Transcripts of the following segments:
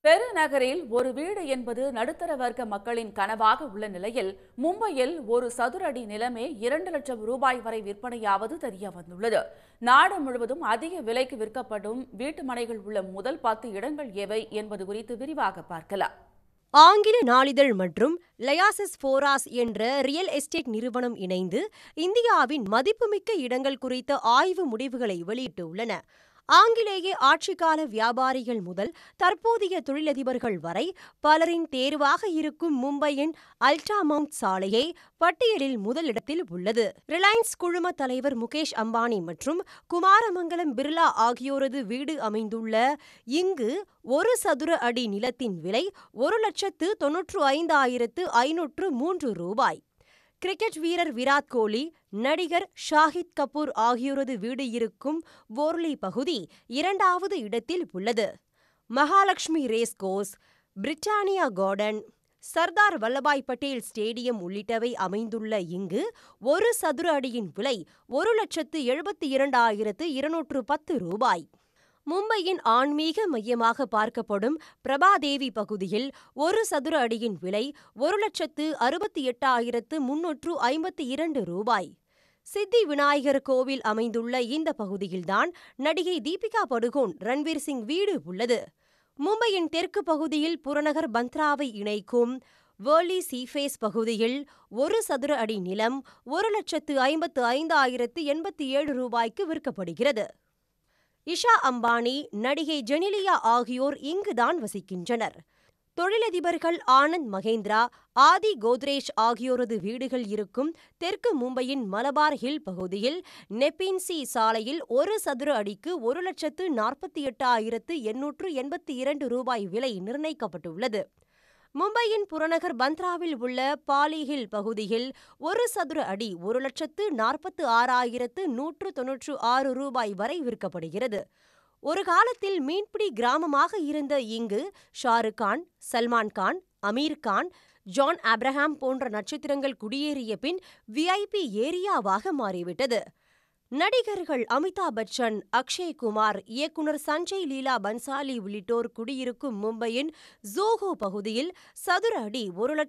பெருநகரில் ஒரு வீடு என்பது நடுத்தர வர்க்க மக்களின் கனவாக உள்ள நிலையில் மும்பையில் ஒரு சதுர அடி நிலமே 2 லட்சம் ரூபாய் வரை விற்பனையாவது தெரிய வந்துள்ளது. நாடு முழுவதும் அதிக விலைக்கு விற்கப்படும் வீட்டு மனைகள் உள்ள முதல் 10 இடங்கள் எவை என்பது குறித்து விரிவாக பார்க்கலாம். ஆங்கில நாளிதழ் மற்றும் லயாசிஸ் ஃபோராஸ் என்ற ரியல் எஸ்டேட் நிறுவனம் இணைந்து இந்தியாவின் மதிப்புமிக்க இடங்கள் குறித்த ஆய்வு முடிவுகளை வெளியிட்டுள்ளன. ஆங்கிலேய ஆட்சிக்கால வியாபாரிகள் முதல் தற்போதைய தொழிலதிபர்கள் வரை பலரின் தேர்வாக இருக்கும் மும்பையின் அல்டாமவுண்ட் சாலையை பட்டியலில் முதலிடத்தில் உள்ளது. ரிலையன்ஸ் குழும தலைவர் முகேஷ் அம்பானி மற்றும் குமாரமங்கலம் பிர்லா ஆகியோரது வீடு அமைந்துள்ள இங்கு ஒரு சதுர அடி நிலத்தின் விலை 1,95,503 ரூபாய். கிரிக்கெட் வீரர் விராட் கோலி, நடிகர் ஷாஹித் கபூர் ஆகியோரது வீடு இருக்கும் வோர்லி பகுதி 2வது இடத்தில் உள்ளது. Mahalakshmi race course, Britannia garden, Sardar Vallabhbhai Patel stadium உள்ளிட்டவை அமைந்துள்ள இங்கு ஒரு சதுர அடியின் விலை 1,72,210 ரூபாய். மும்பையின் ஆன்மீக மையமாக பார்க்கப்படும் பிரபாதேவி பகுதியில் ஒரு சதுர அடியின் விலை 1,68,352 ரூபாய். சித்தி விநாயகர் கோவில் அமைந்துள்ள இந்த பகுதியில்தான் நடிகை தீபிகா படுகோன், ரன்வீர் சிங் வீடு உள்ளது. மும்பையின் தெற்கு பகுதியில் புறநகர் பந்த்ராவை இணைக்கும் வேர்லி சீஃபேஸ் பகுதியில் ஒரு சதுர அடி நிலம் 1,55,087 ரூபாய்க்கு விற்கப்படுகிறது. இஷா அம்பானி, நடிகை ஜெனிலியா ஆகியோர் இங்குதான் வசிக்கின்றனர். தொழிலதிபர்கள் ஆனந்த் மகேந்திரா, ஆதி கோத்ரேஜ் ஆகியோரது வீடுகள் இருக்கும் தெற்கு மும்பையின் மலபார் ஹில் பகுதியில் நெப்பின்சி சாலையில் ஒரு சதுர அடிக்கு 1,48,882 ரூபாய் விலை நிர்ணயிக்கப்பட்டுள்ளது. மும்பையின் புறநகர் பந்த்ராவில் உள்ள பாலிஹில் பகுதியில் ஒரு சதுர அடி 1,46,196 ரூபாய் வரை விற்கப்படுகிறது. ஒரு காலத்தில் மீன்பிடி கிராமமாக இருந்த இங்கு ஷாருக் கான், சல்மான் கான், அமீர் கான், ஜான் ஆப்ரஹாம் போன்ற நட்சத்திரங்கள் குடியேறிய பின் VIP ஏரியாவாக மாறிவிட்டது. நடிகர்கள் அமிதாப் பச்சன், அக்ஷய் குமார், இயக்குனர் சஞ்சய் லீலா பன்சாலி உள்ளிட்டோர் குடியிருக்கும் மும்பையின் ஜோஹோ பகுதியில் சதுர அடி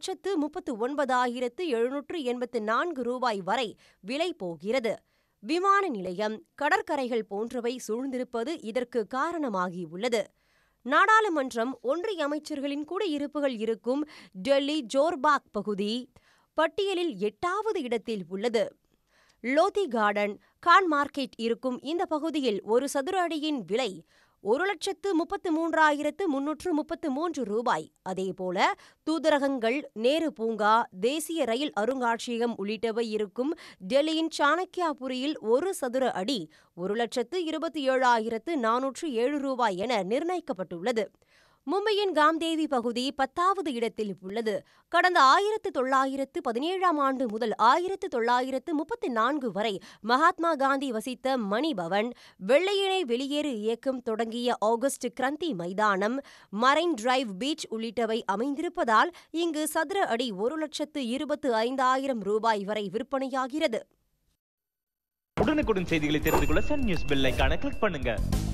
1,39,784 ரூபாய் வரை விலை போகிறது. விமான நிலையம், கடற்கரைகள் போன்றவை சூழ்ந்திருப்பது இதற்கு காரணமாகியுள்ளது. நாடாளுமன்றம், ஒன்றிய அமைச்சர்களின் குடியிருப்புகள் இருக்கும் டெல்லி ஜோர்பாக் பகுதி பட்டியலில் 8வது இடத்தில் உள்ளது. லோதி கார்டன், கான் மார்க்கெட் இருக்கும் இந்த பகுதியில் ஒரு சதுர அடியின் விலை 1,33,333 ரூபாய். அதேபோல தூதரகங்கள், நேரு பூங்கா, தேசிய ரயில் அருங்காட்சியகம் உள்ளிட்டவை இருக்கும் டெல்லியின் சாணக்கியாபுரியில் ஒரு சதுர அடி 1,27,407 ரூபாய் என நிர்ணயிக்கப்பட்டுள்ளது. மும்பையின் காம்தேவி பகுதி 10வது இடத்தில் உள்ளது. கடந்த 1917ஆம் ஆண்டு முதல் 1934 வரை மகாத்மா காந்தி வசித்த மணிபவன், வெள்ளையனே வெளியேறு இயக்கம் தொடங்கிய ஆகஸ்ட் கிரந்தி மைதானம், மரைன் டிரைவ் பீச் உள்ளிட்டவை அமைந்திருப்பதால் இங்கு சதுர அடி 1,25,000 ரூபாய் வரை விற்பனையாகிறது. உடனுக்குடன் செய்திகளை தெரிந்து கொள்ள சன் நியூஸ் பெல் ஐகானை கிளிக் பண்ணுங்க.